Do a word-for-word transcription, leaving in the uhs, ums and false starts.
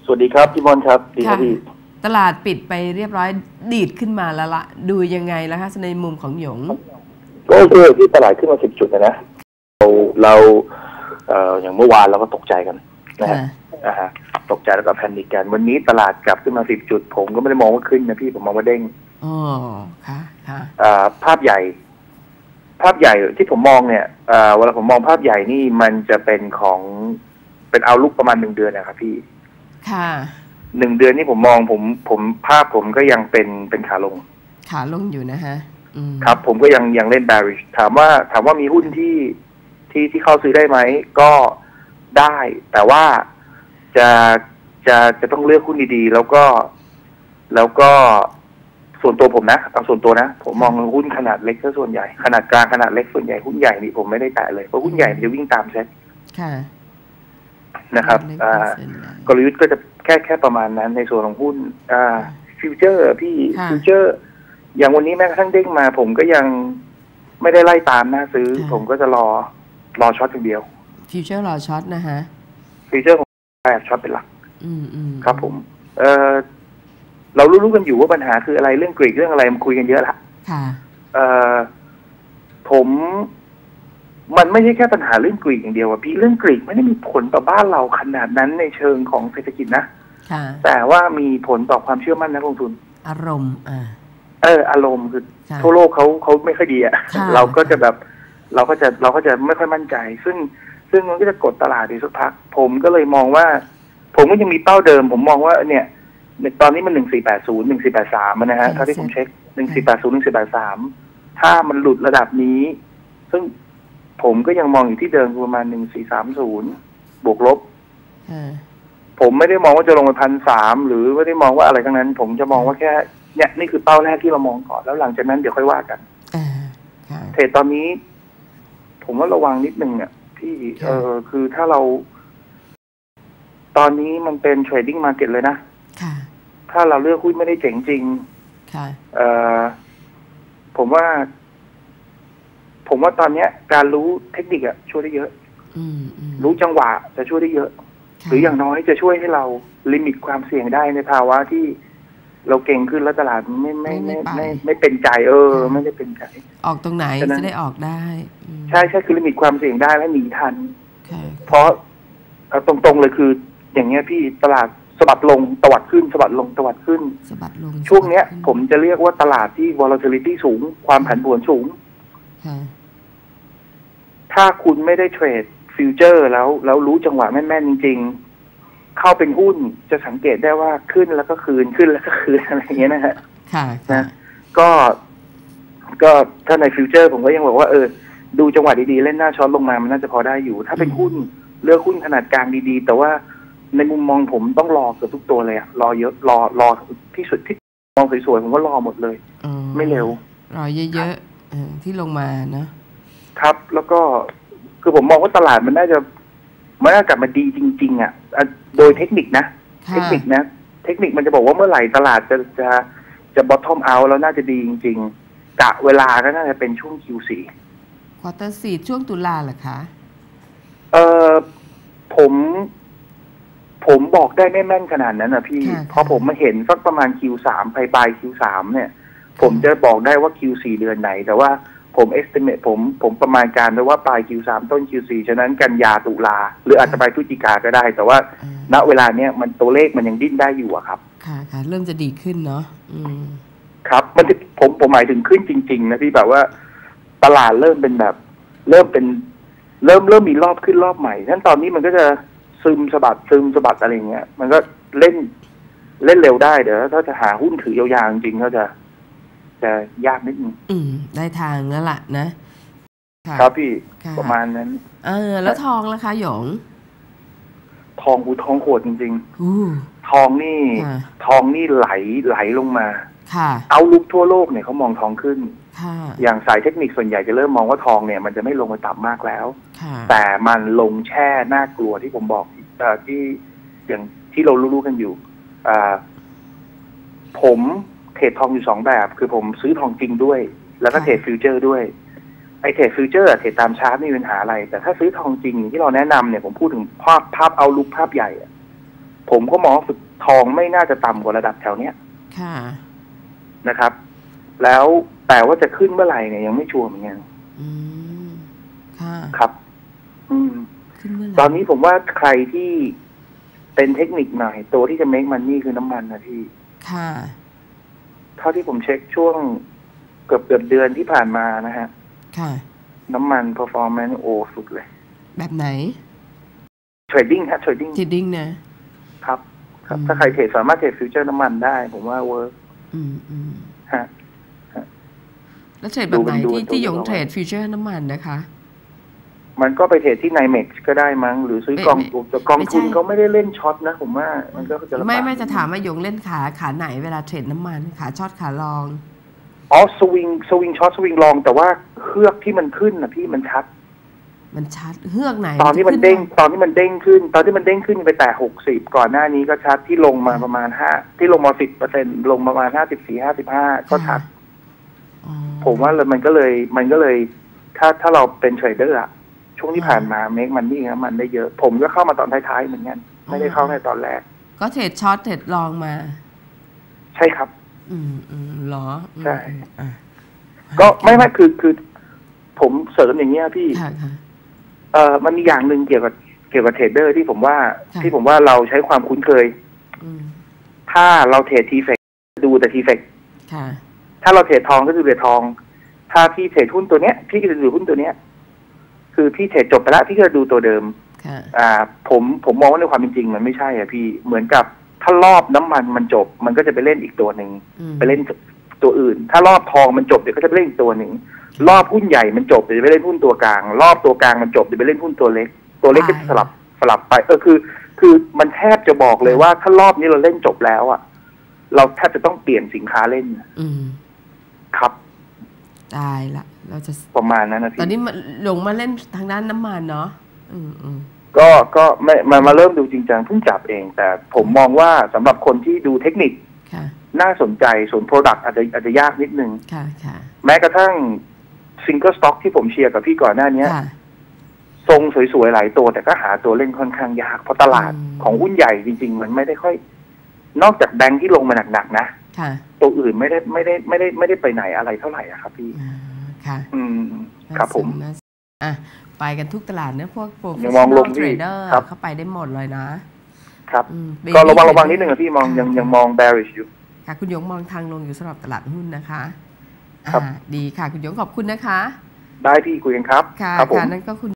สวัสดีครับพี่มอนครับดีครับพี่ตลาดปิดไปเรียบร้อยดีดขึ้นมาแล้วละดูยังไงแล้วคะในมุมของหยงก็โอเคที่ตลาดขึ้นมาสิบจุดนะนะเราเราเอ่ออย่างเมื่อวานเราก็ตกใจกันนะฮะอ่าฮะตกใจแล้วก็แพนิคกันวันนี้ตลาดกลับขึ้นมาสิบจุดผมก็ไม่ได้มองว่าขึ้นนะพี่ผมมองว่าเด้งอ๋อค่ะค่ะอ่าภาพใหญ่ภาพใหญ่ที่ผมมองเนี่ยอ่าเวลาผมมองภาพใหญ่นี่มันจะเป็นของเป็นเอาลุกประมาณหนึ่งเดือนนะครับพี่ค่ะหนึ่งเดือนนี่ผมมองผมผมภาพผมก็ยังเป็นเป็นขาลงขาลงอยู่นะฮะครับผมก็ยังยังเล่น bearish ถามว่าถามว่ามีหุ้นที่ที่ที่เข้าซื้อได้ไหมก็ได้แต่ว่าจะจะจะต้องเลือกหุ้นดีๆแล้วก็แล้วก็ส่วนตัวผมนะเอาส่วนตัวนะผมมองหุ้นขนาดเล็กซะส่วนใหญ่ขนาดกลางขนาดเล็กส่วนใหญ่หุ้นใหญ่นี่ผมไม่ได้แตะเลยเพราะหุ้นใหญ่มันจะวิ่งตามเซ็ตนะครับกลยุทธ์ก็จะแค่แค่ประมาณนั้นในส่วนของหุ้นอ่าฟิวเจอร์พี่ฟิวเจอร์อย่างวันนี้แม้กระทั่งเด้งมาผมก็ยังไม่ได้ไล่ตามนะซื้อผมก็จะรอรอช็อตอย่างเดียวฟิวเจอร์รอช็อตนะฮะฟิวเจอร์ของแอบช็อตเป็นหลักอืมอืมครับผมเออเรารู้ๆกันอยู่ว่าปัญหาคืออะไรเรื่องกรีกเรื่องอะไรมันคุยกันเยอะละค่ะเออผมมันไม่ใช่แค่ปัญหาเรื่องกรีกอย่างเดียวอะพี่เรื่องกรีกไม่ได้มีผลต่อบ้านเราขนาดนั้นในเชิงของเศรษฐกิจนะแต่ว่ามีผลต่อความเชื่อมั่นนักลงทุนอารมณ์อ่าเอออารมณ์คือทั่วโลกเขาเขาไม่ค่อยดีอะเราก็จะแบบเราก็จะเราก็จะไม่ค่อยมั่นใจซึ่งซึ่งมันก็จะกดตลาดอีกสักพักผมก็เลยมองว่าผมก็ยังมีเป้าเดิมผมมองว่าเนี่ยตอนนี้มันหนึ่งสี่แปดศูนย์หนึ่งสี่แปดสามนะฮะเท่าที่ผมเช็คหนึ่งสี่แปดศูนย์หนึ่งสี่แปดสามถ้ามันหลุดระดับนี้ซึ่งผมก็ยังมองอยู่ที่เดิมประมาณหนึ่งสี่สามศูนย์บวกลบผมไม่ได้มองว่าจะลงไปพันสามหรือไม่ได้มองว่าอะไรทั้งนั้นผมจะมองว่าแค่เนี่ยนี่คือเป้าแรกที่เรามองก่อนแล้วหลังจากนั้นเดี๋ยวค่อยว่ากันเทรดตอนนี้ผมว่าระวังนิดนึงเนี่ยที่เออคือถ้าเราตอนนี้มันเป็นเทรดดิ้งมาร์เก็ตเลยนะถ้าเราเลือกหุ้นไม่ได้เจ๋งจริงเออผมว่าผมว่าตอนนี้การรู้เทคนิคอะช่วยได้เยอะรู้จังหวะจะช่วยได้เยอะหรืออย่างน้อยจะช่วยให้เราลิมิตความเสี่ยงได้ในภาวะที่เราเก่งขึ้นแล้วตลาดไม่ไม่ไม่ไม่ไม่เป็นใจเออไม่ได้เป็นใจออกตรงไหนจะได้ออกได้ใช่ใช่คือลิมิตความเสี่ยงได้และหนีทันเพราะตรงๆเลยคืออย่างเงี้ยพี่ตลาดสะบัดลงตวัดขึ้นสะบัดลงตวัดขึ้นสะบัดลงช่วงเนี้ยผมจะเรียกว่าตลาดที่ volatility สูงความผันผวนสูงถ้าคุณไม่ได้เทรดฟิวเจอร์แล้วแล้วรู้จังหวะแม่นๆจริงๆเข้าเป็นหุ้นจะสังเกตได้ว่าขึ้นแล้วก็คืนขึ้นแล้วก็คืนอะไรอย่างเงี้ยนะฮะค่ะนะก็ก็ถ้าในฟิวเจอร์ผมก็ยังบอกว่าเออดูจังหวะดีๆเล่นหน้าช็อตลงมามันน่าจะพอได้อยู่ถ้าเป็นหุ้นเลือกหุ้นขนาดกลางดีๆแต่ว่าในมุมมองผมต้องรอเกือบทุกตัวเลยอะรอเยอะรอรอที่สุดที่มองสวยๆผมก็รอหมดเลยไม่เร็วรอเยอะๆที่ลงมานะครับแล้วก็คือผมมองว่าตลาดมันน่าจะมันน่ากลับมาดีจริงๆอ่ะโดยเทคนิคนะเทคนิคนะเทคนิคมันจะบอกว่าเมื่อไหร่ตลาดจะจะจะ bottom out แล้วน่าจะดีจริงๆกะเวลาก็น่าจะเป็นช่วง คิว โฟร์ควอเตอร์สี่ช่วงตุลาเหรอคะเออผมผมบอกได้ไม่แม่นขนาดนั้นนะพี่เพราะผมมาเห็นสักประมาณ คิว สามปลายปลาย คิว สาม เนี่ยผมจะบอกได้ว่า คิว โฟร์ เดือนไหนแต่ว่าผม estimate ผมผมประมาณการไว้ว่าปลาย คิว สาม ต้น คิว โฟร์ ฉะนั้นกันยาตุลาหรืออาจจะไปพฤศจิกาก็ได้แต่ว่าณเวลาเนี้ยมันตัวเลขมันยังดิ้นได้อยู่อะครับค่ะค่ะเริ่มจะดีขึ้นเนาะอืมครับมันผมผมหมายถึงขึ้นจริงๆนะพี่แบบว่าตลาดเริ่มเป็นแบบเริ่มเป็นเริ่มเริ่มมีรอบขึ้นรอบใหม่ทั้นตอนนี้มันก็จะซึมสะบัดซึมสะบัดอะไรเงี้ยมันก็เล่นเล่นเร็วได้เดี๋ยวถ้าจะหาหุ้นถือยาวๆจริงๆก็จะจะยากนิดนึงอืมได้ทางแล้วล่ะนะครับพี่ประมาณนั้นเออแล้วทองล่ะคะหยงทองอูทองโขดจริงๆอู้ทองนี่ทองนี่ไหลไหลลงมาค่ะเอาลุกทั่วโลกเนี่ยเขามองทองขึ้นค่ะอย่างสายเทคนิคส่วนใหญ่จะเริ่มมองว่าทองเนี่ยมันจะไม่ลงไปต่ำมากแล้วค่ะแต่มันลงแช่น่ากลัวที่ผมบอกเอ่อที่อย่างที่เรารู้ๆกันอยู่อ่าผมเทรดทองอยู่สองแบบคือผมซื้อทองจริงด้วยแล้วก็เทรดฟิวเจอร์ด้วยไอเทรดฟิวเจอร์เทรดตามชาร์ตไม่มีปัญหาอะไรแต่ถ้าซื้อทองจริงที่เราแนะนำเนี่ยผมพูดถึงภาพภาพเอาลุกภาพใหญ่ผมก็มองสุดทองไม่น่าจะต่ำกว่าระดับแถวเนี้ยค่ะนะครับ แล้วแต่ว่าจะขึ้นเมื่อไหร่เนี่ยยังไม่ชัวร์เหมือนกันอืมค่ะครับ อืมตอนนี้ผมว่าใครที่เป็นเทคนิคหน่อยตัวที่จะ make money คือน้ำมันนะพี่ค่ะเท่าที่ผมเช็คช่วงเกือบเกือบเดือนที่ผ่านมานะฮะค่ะน้ำมัน performance โอสุดเลยแบบไหน trading ฮะ trading trading นะครับครับถ้าใครเทรดสามารถเทรดฟิวเจอร์น้ำมันได้ผมว่าเวิร์กอืมอืมฮะแล้วเทรดแบบไหนที่ที่หยงเทรดฟิวเจอร์น้ำมันนะคะมันก็ไปเทรดที่ไนเม็กซ์ก็ได้มั้งหรือซื้อกองแต่กองทุนเขาไม่ได้เล่นช็อตนะผมว่ามันก็จะไม่ไม่จะถามว่าหยงเล่นขาขาไหนเวลาเทรดน้ำมันขาช็อตขาลองอ๋อสวิงสวิงช็อตสวิงลองแต่ว่าเฮือกที่มันขึ้นนะพี่มันชัดมันชัดเฮือกไหนตอนที่มันเด้งตอนที่มันเด้งขึ้นตอนที่มันเด้งขึ้นไปแต่หกสิบก่อนหน้านี้ก็ชัดที่ลงมาประมาณห้าที่ลงมาสิบเปอร์เซ็นต์ลงประมาณห้าสิบสี่ห้าสิบห้าก็ชัดผมว่าเลยมันก็เลยมันก็เลยถ้าถ้าเราเป็นเทรดเดอร์อะช่วงที่ผ่านมาเมคมันนี่ครับมันได้เยอะผมก็เข้ามาตอนท้ายๆเหมือนกันไม่ได้เข้าในตอนแรกก็เทรดช็อตเทรดลองมาใช่ครับอืมอืมหรอใช่ก็ไม่ไม่คือคือผมเสริมอย่างเงี้ยพี่เอ่อมันมีอย่างหนึ่งเกี่ยวกับเกี่ยวกับเทรดเดอร์ที่ผมว่าที่ผมว่าเราใช้ความคุ้นเคยถ้าเราเทรดทีเฟกดูแต่ทีเฟกถ้าเราเทรดทองก็ดูแต่ทองถ้าพี่เทรดหุ้นตัวเนี้ยพี่ก็จะดูหุ้นตัวเนี้ยคือพี่เทรดจบไปแล้วพี่ก็ดูตัวเดิมอ่าผมผมมองว่าในความเป็นจริงมันไม่ใช่อ่ะพี่เหมือนกับถ้ารอบน้ำมันมันจบมันก็จะไปเล่นอีกตัวหนึ่งไปเล่นตัวอื่นถ้ารอบทองมันจบเดี๋ยวก็จะไปเล่นอีกตัวหนึ่งรอบหุ้นใหญ่มันจบเดี๋ยวจะไปเล่นหุ้นตัวกลางรอบตัวกลางมันจบเดี๋ยวไปเล่นหุ้นตัวเล็กตัวเล็กก็จะสลับสลับไปเออคือคือมันแทบจะบอกเลยว่าถ้ารอบนี้เราเล่นจบแล้วอ่ะเราแทบจะต้องเปลี่ยนสินค้าเล่นอืมครับตายละเราจะประมาณนั้นนะพี่ตอนนี้หลงมาเล่นทางด้านน้ำมันเนาะอืมอืมก็ก็ไม่มามาเริ่มดูจริงจังเพิ่งจับเองแต่ผมมองว่าสำหรับคนที่ดูเทคนิคน่าสนใจส่วน Product อาจจะอาจจะยากนิดนึงแม้กระทั่ง Single Stock ที่ผมเชียร์กับพี่ก่อนหน้านี้ทรงสวยๆหลายตัวแต่ก็หาตัวเล่นค่อนข้างยากเพราะตลาดของหุ้นใหญ่จริงๆมันไม่ได้ค่อยนอกจากแบงค์ที่ลงมาหนักๆนะตัวอื่นไม่ได้ไม่ได้ไม่ได้ไม่ได้ไปไหนอะไรเท่าไหร่อะครับพี่ค่ะอืมครับผมอ่ะไปกันทุกตลาดเนี่ยพวก professional trader เข้าไปได้หมดเลยนะครับก็ระวังระวังนิดนึงอะพี่มองยังยังมอง bearish อยู่ค่ะคุณหยงมองทางลงอยู่สำหรับตลาดหุ้นนะคะครับดีค่ะคุณหยงขอบคุณนะคะได้พี่คุยกันครับค่ะนั่นก็คุณ